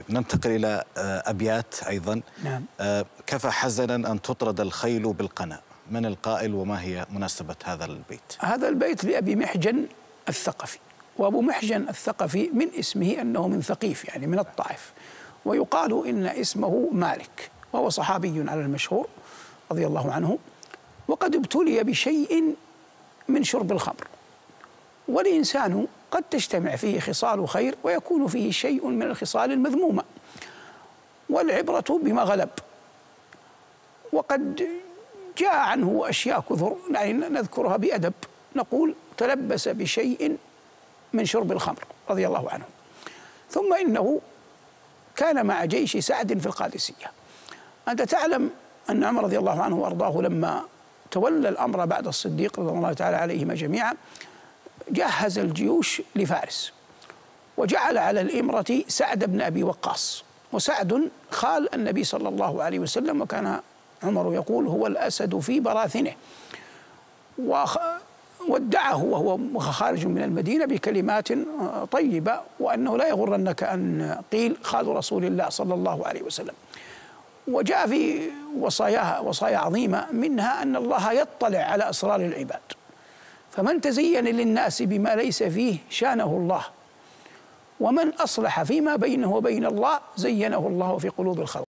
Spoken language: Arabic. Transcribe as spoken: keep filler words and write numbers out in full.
ننتقل إلى أبيات أيضا. نعم. كفى حزنا أن تطرد الخيل بالقنا، من القائل وما هي مناسبة هذا البيت؟ هذا البيت لأبي محجن الثقفي، وأبو محجن الثقفي من اسمه أنه من ثقيف يعني من الطائف، ويقال إن اسمه مالك، وهو صحابي على المشهور رضي الله عنه، وقد ابتلي بشيء من شرب الخمر. والإنسان قد تجتمع فيه خصال خير ويكون فيه شيء من الخصال المذمومة، والعبرة بما غلب. وقد جاء عنه أشياء كثر يعني نذكرها بأدب، نقول تلبس بشيء من شرب الخمر رضي الله عنه. ثم إنه كان مع جيش سعد في القادسية. أنت تعلم أن عمر رضي الله عنه وأرضاه لما تولى الأمر بعد الصديق رضي الله تعالى عليهما جميعا جهز الجيوش لفارس، وجعل على الإمرة سعد بن أبي وقاص، وسعد خال النبي صلى الله عليه وسلم، وكان عمر يقول هو الأسد في براثنه، وودعه وهو خارج من المدينة بكلمات طيبة، وأنه لا يغرنك أن قيل خال رسول الله صلى الله عليه وسلم. وجاء في وصاياها وصايا عظيمة، منها أن الله يطلع على أسرار العباد، فمن تزين للناس بما ليس فيه شانه الله، ومن أصلح فيما بينه وبين الله زينه الله في قلوب الخلق.